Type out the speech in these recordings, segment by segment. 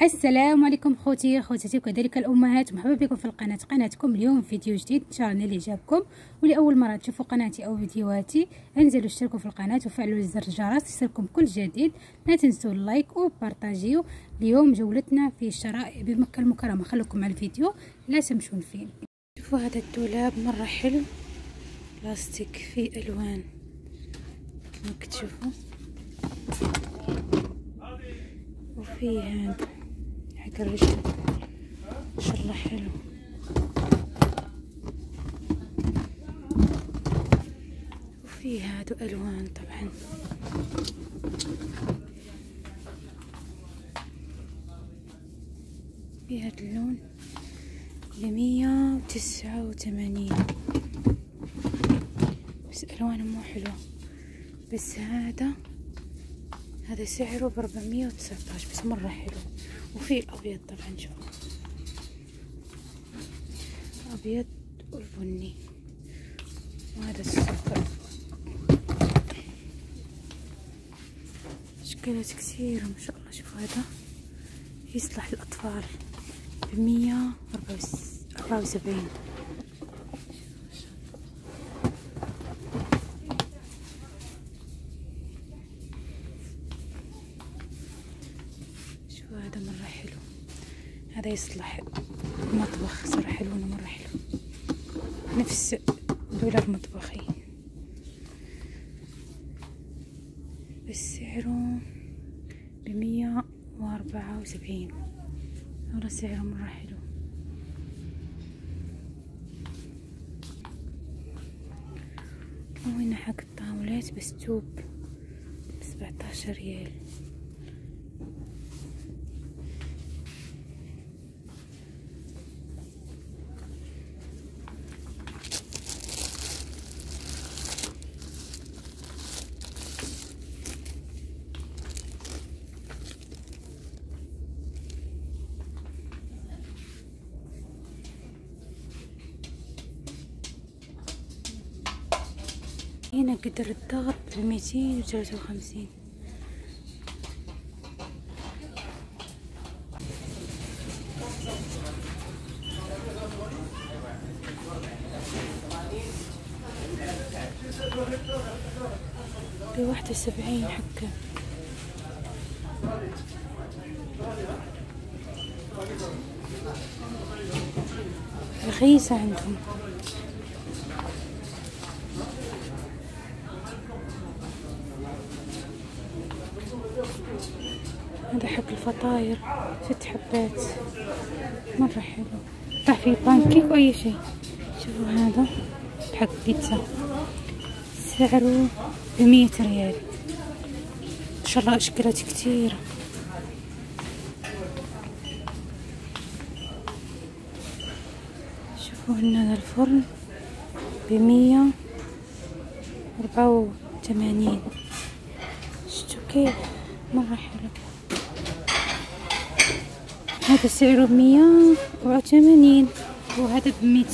السلام عليكم خوتي خواتاتي وكذلك الامهات، مرحبا بكم في قناتكم. اليوم فيديو جديد ان شاء الله اللي عجبكم. ولاول مره تشوفوا قناتي او فيديوهاتي انزلوا اشتركوا في القناه وفعلوا زر الجرس يصلكم كل جديد. لا تنسوا اللايك وبارطاجيو. اليوم جولتنا في الشرائع بمكه المكرمه، خليكم مع الفيديو لا تمشون فين. شوفوا هذا الدولاب مره حلو، بلاستيك فيه الوان كما كتشوفوا، وفيه هذا حق الرجل ان شاء الله حلو. وفيه هادو الوان طبعا. في هاد اللون ب189 بس الوانه مو حلوه. بس هذا سعره ب419 بس مره حلو. وفي الابيض طبعا، شوفوا الابيض والبني، وهذا الصفر. اشكالات كثيره ما شاء الله. شوفوا هذا يصلح للاطفال ب174. هذا مرة حلو، هذا يصلح المطبخ صراحة، لونه مرة حلو، نفس دولاب مطبخي بس سعره ب174. هذا سعره مرة حلو. وهنا حق الطاولات بس توب ب17 ريال. هنا قدر الضغط ب253. ب71 حكة. رخيصة عندهم. هذا حق الفطاير 6 حبات مرة حلو، طح فيه بانكيك واي شيء. شوفوا هذا حق بيتزا سعره ب100 ريال. ان شاء الله اشكالات كتيرة. شوفوا هنا الفرن ب184. شفتوا كيف مرة حلو. هذا سعره ب184 وهذا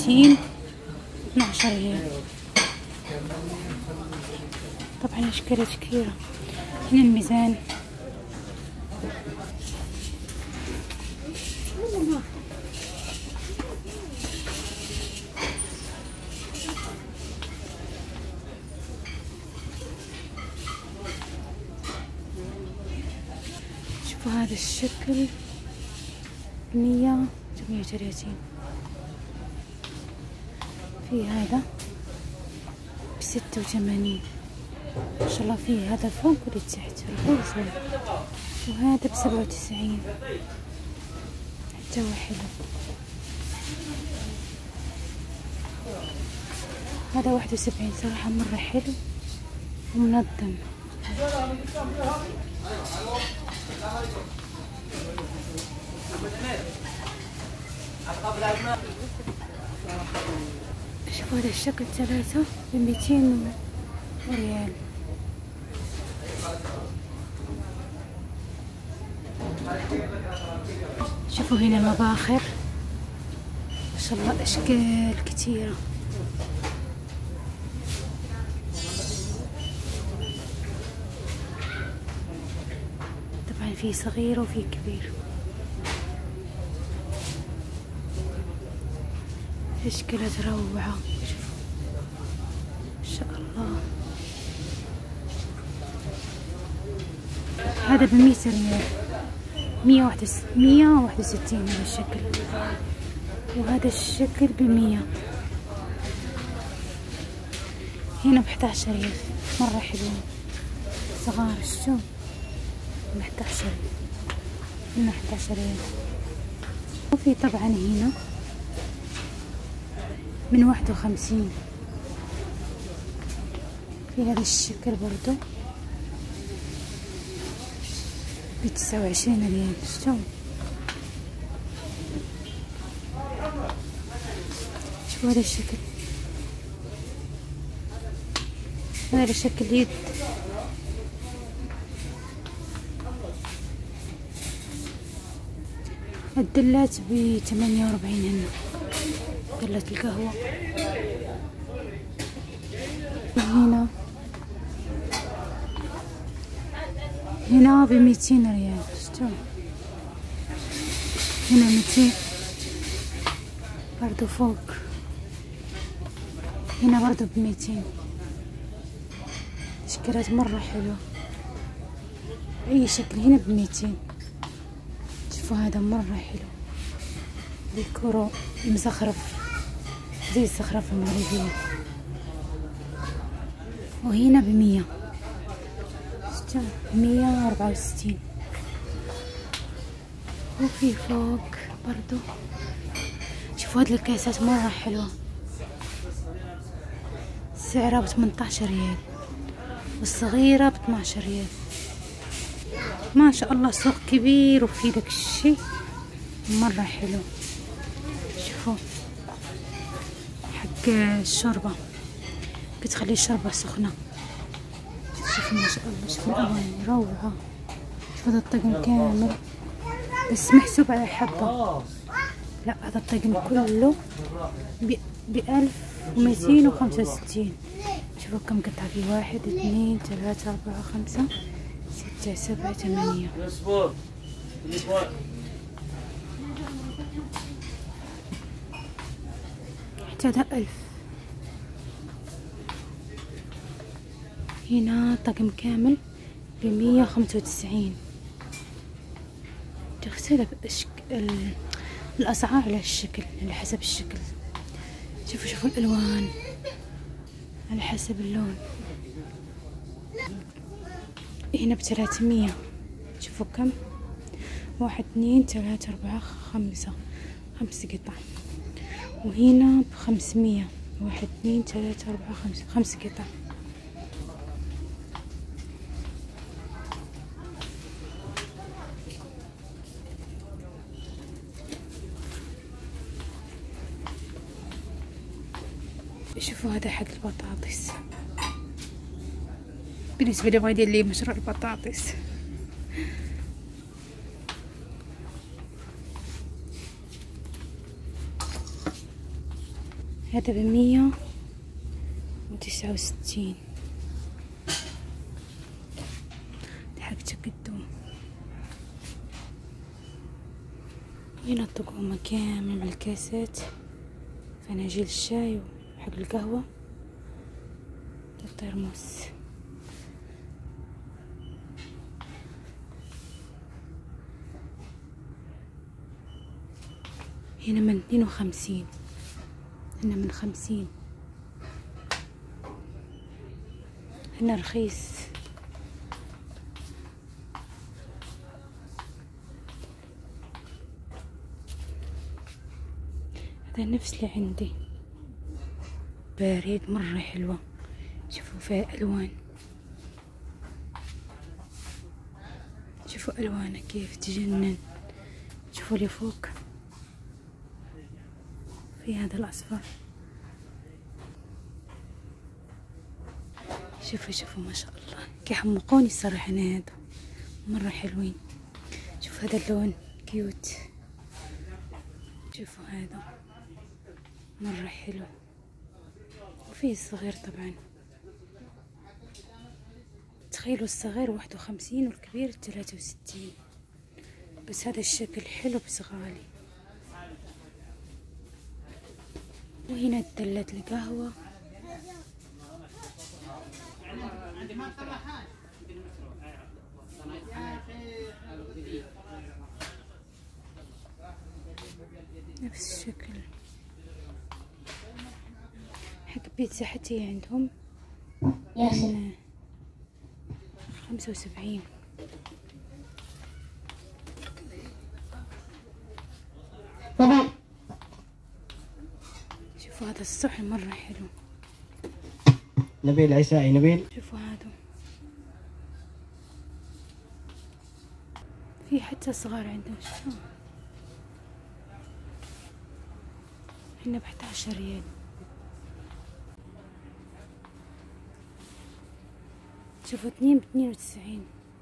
ب212 ريال. طبعا اشكالات كثيرة. هنا الميزان شوفوا هذا الشكل 138. في هذا ب86 ما شاء الله. فيه هذا فوق واللي تحت رخيص. وهذا ب97 حتى هو حلو. هذا 71 صراحة مرة حلو ومنظم. شوفوا هذا الشكل 3 ب200 ريال. شوفوا هنا المباخر ما شاء الله اشكال كتيرة. طبعا في صغير وفي كبير. تشكيلات روعة، شوفوا ما شاء الله. هذا ب100 ريال، 161 هذا الشكل، وهذا الشكل ب100. هنا ب11 ريال، مرة حلوين صغار. شو ب11 ريال، هنا 11 ريال. وفي طبعا هنا من 51 في هذا الشكل برضو ب29 ريال. شوفوا هذا الشكل، هذا شكل يد. الدلات ب48 هنا، دلة القهوة. هنا ب200 ريال. شفتوا هنا 200 برضو فوق، هنا برضو ب200. تشكيلات مرة حلوة، اي شكل. هنا ب200. شوفوا هذا مرة حلو، ديكورو مزخرف زي الزخرفة المغربية. وهنا ب100، 164. وفي فوق برضو شوفوا هاد الكاسات مرة حلوة، سعرها ب18 ريال، والصغيرة ب12 ريال. ما شاء الله سوق كبير وفي داك الشي مرة حلو. شوفوا حق الشوربة، كتخلي الشوربة سخنة. شوفوا ما شاء الله، شوفوا الألوان روعة. شوفوا هذا الطقم كامل بس محسوب على حبة، لا هذا الطقم كله ب1265. شوفوا كم قطعة فيه، 1 2 3 4 5 6 7 8. حتى هذا 1000. هنا طقم كامل ب195. تختلف الأسعار على الشكل، على حسب الشكل. شوفوا الألوان على حسب اللون. هنا ب300. شوفوا كم، 1 2 3 4 5 قطع. وهنا ب500، 1 2 3 4 5 قطع. شوفوا هذا حق البطاطس، بالنسبة لي بغا يدير لي مشروع البطاطس. هذا ب169 حق تقدم. هنا الطقومة كامل مع الكاسات، فناجيل الشاي وحق القهوة، الترمس. هنا من 52، هنا من 50. هنا رخيص. هذا نفس اللي عندي، بارد مرة حلوة. شوفوا فيها ألوان، شوفوا ألوانها كيف تجنن. شوفوا لي فوق في هذا الأصفر. شوفوا ما شاء الله كيحمقوني الصراحة. أنا هادو مرة حلوين. شوفوا هذا اللون كيوت. شوفوا هذا مرة حلو، وفيه الصغير طبعا. تخيلوا الصغير 51 والكبير 63. بس هذا الشكل حلو بس غالي. وهنا دلة القهوة. نفس الشكل. حق بيتزا حتى عندهم 75. شوفوا هذا الصحن مرة حلو. نبيل عيسائي. نبيل شوفوا هذا، في حتى صغار عندهم. شوفوا هنا ب11 ريال. شوفوا 2 ب92.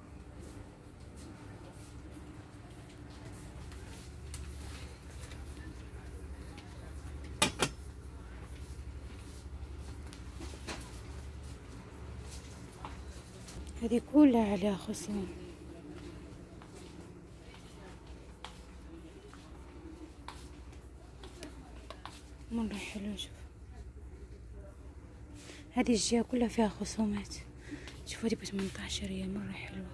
هذه كلها عليها خصوم. مرة حلو. شوف هذه الجهة كلها فيها خصومات. شوفوا هذه ب18 ريال، مرة حلوة.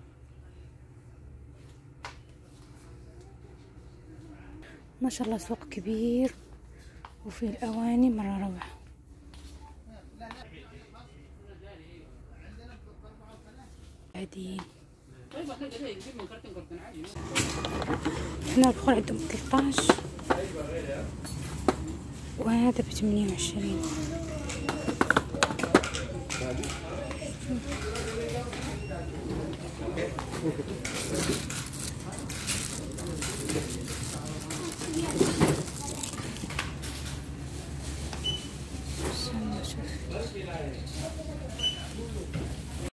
ما شاء الله سوق كبير وفيه الأواني مرة روعة. عاديين. هنا البخور عندهم 13 وهذا ب28.